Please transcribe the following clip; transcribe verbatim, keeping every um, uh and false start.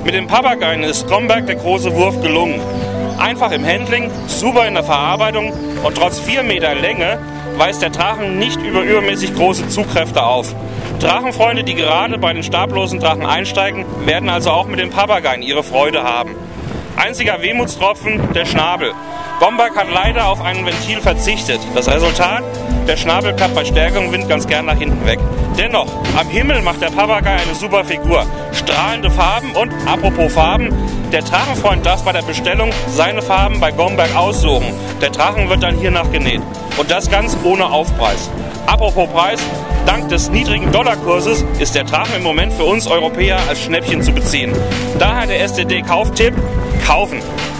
Mit dem Papagei ist Gomberg der große Wurf gelungen. Einfach im Handling, super in der Verarbeitung und trotz vier Meter Länge weist der Drachen nicht über übermäßig große Zugkräfte auf. Drachenfreunde, die gerade bei den stablosen Drachen einsteigen, werden also auch mit dem Papagei ihre Freude haben. Einziger Wehmutstropfen, der Schnabel. Gomberg hat leider auf ein Ventil verzichtet. Das Resultat? Der Schnabel klappt bei stärkerem Wind ganz gern nach hinten weg. Dennoch, am Himmel macht der Papagei eine super Figur. Strahlende Farben und, apropos Farben, der Drachenfreund darf bei der Bestellung seine Farben bei Gomberg aussuchen. Der Drachen wird dann hier nachgenäht. Und das ganz ohne Aufpreis. Apropos Preis, dank des niedrigen Dollarkurses ist der Drachen im Moment für uns Europäer als Schnäppchen zu beziehen. Daher der S D D-Kauftipp: kaufen.